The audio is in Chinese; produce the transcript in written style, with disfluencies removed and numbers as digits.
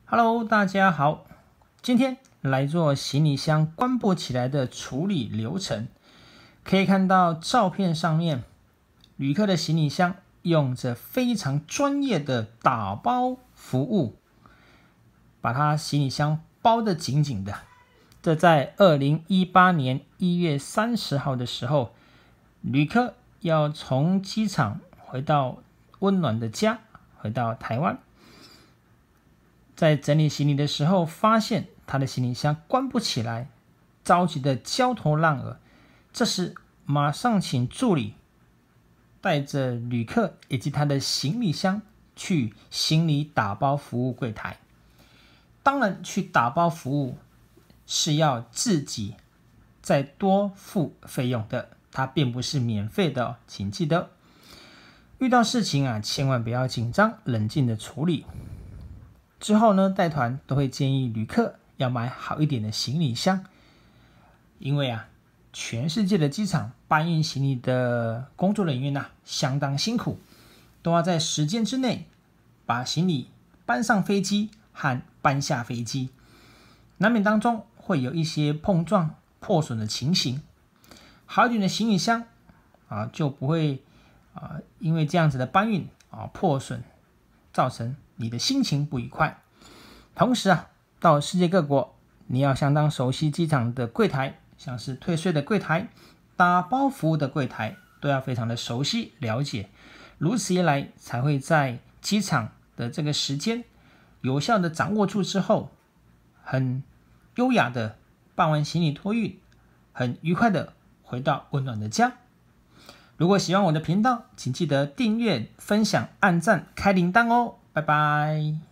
Hello， 大家好，今天来做行李箱关不起来的处理流程。可以看到照片上面，旅客的行李箱用着非常专业的打包服务，把他行李箱包得紧紧的。这在2018年1月30号的时候，旅客要从机场回到温暖的家，回到台湾。在整理行李的时候，发现他的行李箱关不起来，着急的焦头烂额。这时马上请助理带着旅客以及他的行李箱去行李打包服务柜台。当然，去打包服务是要自己再多付费用的，它并不是免费的，请记得。遇到事情千万不要紧张，冷静的处理。之后呢，带团都会建议旅客要买好一点的行李箱，因为全世界的机场搬运行李的工作人员相当辛苦，都要在时间之内把行李搬上飞机和搬下飞机，难免当中会有一些碰撞破损的情形。好一点的行李箱就不会因为这样子的搬运破损，造成你的心情不愉快。同时到世界各国，你要相当熟悉机场的柜台，像是退税的柜台、打包服务的柜台，都要非常的熟悉了解。如此一来，才会在机场的这个时间有效的掌握住之后，很优雅的办完行李托运，很愉快的回到温暖的家。如果喜欢我的频道，请记得订阅、分享、按赞、开铃铛哦，拜拜。